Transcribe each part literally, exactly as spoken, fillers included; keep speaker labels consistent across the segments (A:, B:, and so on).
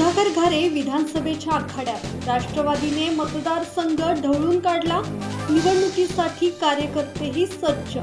A: सुधाकर घारे विधानसभेच्या आखाड्यात, राष्ट्रवादीने मतदारसंघ ढवळून काढला, निवडणुकीसाठी कार्यकर्तेही सज्ज।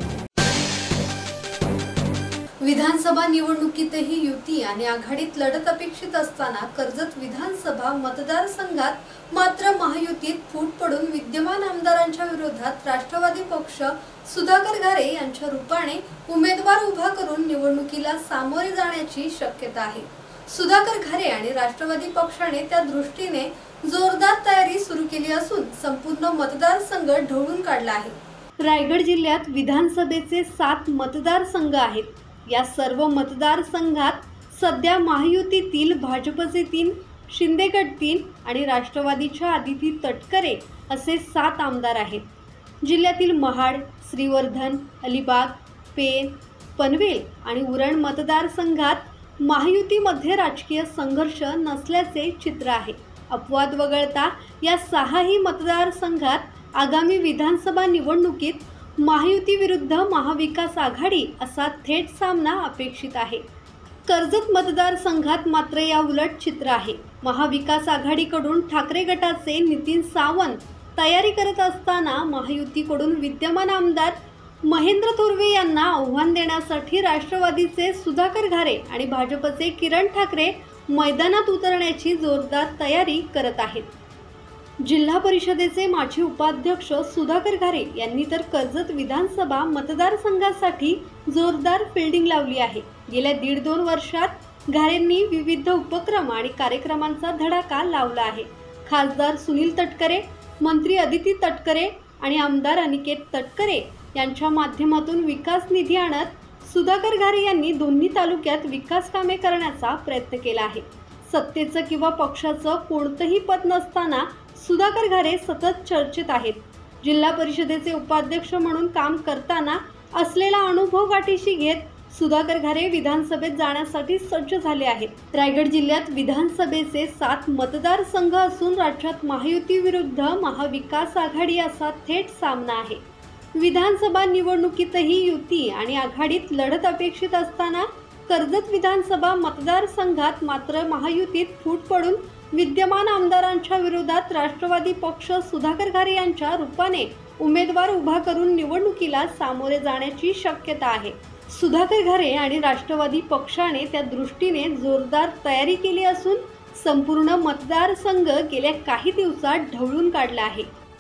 A: विधानसभा निवडणुकीतही युती आणि आघाडीत लढत अपेक्षित असताना कर्जत विधानसभा मतदारसंघात मात्र महायुतीत फूट पडून विद्यमान आमदारांच्या विरोधात राष्ट्रवादी पक्ष सुधाकर घारे यांच्या रूपाने उमेदवार उभा करून निवडणुकीला सामोरे जाण्याची शक्यता आहे। सुधाकर घारे आणि राष्ट्रवादी पक्षाने त्या दृष्टीने जोरदार तयारी सुरू केली असून संपूर्ण मतदारसंघ ढवळून काढला आहे। रायगड जिल्ह्यात विधानसभेचे सात मतदारसंघ आहेत। या सर्व मतदारसंघात सध्या महायुतीतील भाजपचे तीन, शिंदेगड तीन आणि राष्ट्रवादीच्या आदिती तटकरे असे सात आमदार आहेत। जिल्ह्यातील महाड, श्रीवर्धन, अलिबाग, पेण, पनवेल आणि उरण मतदारसंघात महायुतीमध्ये राजकीय संघर्ष नसल्याचे चित्र आहे। अपवाद वगळता या सहाही मतदारसंघात आगामी विधानसभा निवडणुकीत महायुती विरुद्ध महाविकास आघाडी असा थेट सामना अपेक्षित आहे। कर्जत मतदारसंघात मात्र या उलट चित्र आहे। महाविकास आघाडीकडून ठाकरे गटाचे नितीन सावंत तयारी करत असताना महायुतीकडून विद्यमान आमदार महेंद्र थोरवे यांना आव्हान देण्यासाठी राष्ट्रवादीचे सुधाकर घारे आणि भाजपचे किरण ठाकरे मैदानात उतरण्याची जोरदार तयारी करत आहेत। जिल्हा परिषदेचे माजी उपाध्यक्ष सुधाकर घारे यांनी तर कर्जत विधानसभा मतदारसंघासाठी जोरदार फिल्डिंग लावली आहे। गेल्या दीड दोन वर्षात घारेंनी विविध उपक्रम आणि कार्यक्रमांचा धडाका लावला आहे। खासदार सुनील तटकरे, मंत्री अदिती तटकरे आणि आमदार अनिकेत तटकरे यांच्या माध्यमातून विकास निधी आणत सुधाकर घारे यांनी दोन्ही तालुक्यात विकास कामे करण्याचा प्रयत्न केला आहे। सत्तेचं किंवा पक्षाचं कोणतंही पद नसताना सुधाकर घारे सतत चर्चेत आहेत। जिल्हा परिषदेचे उपाध्यक्ष म्हणून काम करताना असलेला अनुभव गाठीशी घेत सुधाकर घारे विधानसभेत जाण्यासाठी सज्ज झाले आहेत। रायगड जिल्ह्यात विधानसभेचे सात मतदारसंघ असून राज्यात महायुती विरुद्ध महाविकास आघाडी असा थेट सामना आहे। विधानसभा निवडणुकीतही युती आणि आघाडीत लढत अपेक्षित असताना कर्जत विधानसभा मतदारसंघात मात्र महायुतीत फूट पडून विद्यमान आमदारांच्या विरोधात राष्ट्रवादी पक्ष सुधाकर घारे यांच्या रूपाने उमेदवार उभा करून निवडणुकीला सामोरे जाण्याची शक्यता आहे। सुधाकर घारे आणि राष्ट्रवादी पक्षाने त्या दृष्टीने जोरदार तयारी केली असून संपूर्ण मतदारसंघ गेल्या काही दिवसात ढवळून काढला आहे।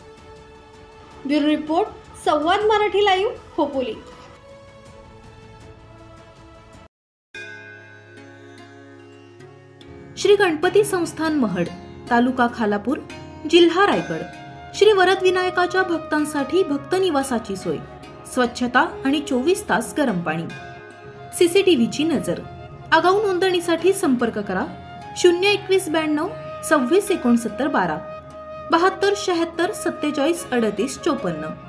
A: Bureau report, Samvad Marathi live, Khopoli.
B: Shri Ganapati Sansthan Mahad, तालुका खालापूर, जिल्हा रायगड। श्री वरद विनायकाच्या भक्तांसाठी भक्त निवासाची सोय, स्वच्छता आणि चोवीस तास गरम पाणी, सीसीटीव्हीची नजर। आगाऊ नोंदणीसाठी संपर्क करा शून्य एकवीस ब्याण्णव सव्वीस एकोणसत्तर बारा, बहात्तर शहात्तर सत्तेचाळीस अडतीस चोपन्न।